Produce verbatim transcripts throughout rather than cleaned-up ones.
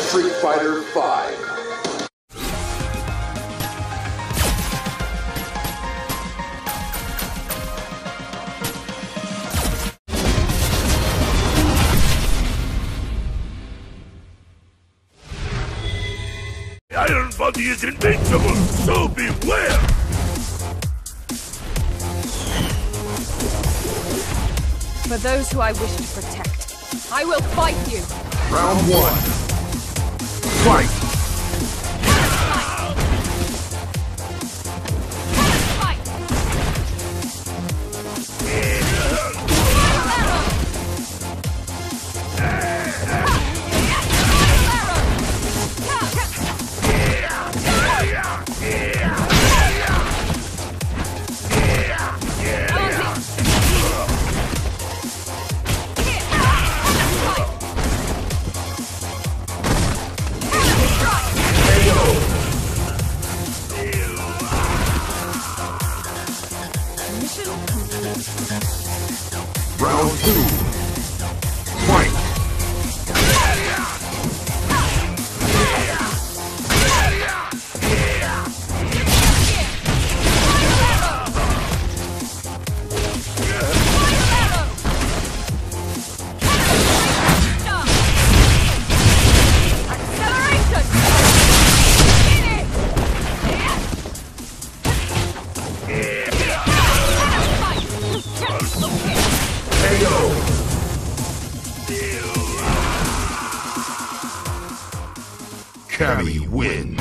Street Fighter five. The Iron Body is invincible, so beware! For those who I wish to protect, I will fight you! Round one. Fight! Round two. Fight! Cammy wins.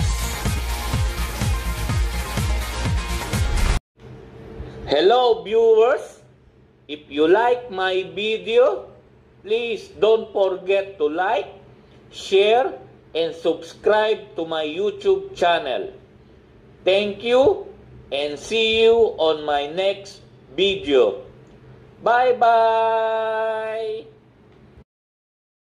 Hello viewers, if you like my video, please don't forget to like, share, and subscribe to my YouTube channel. Thank you and see you on my next video. Bye bye!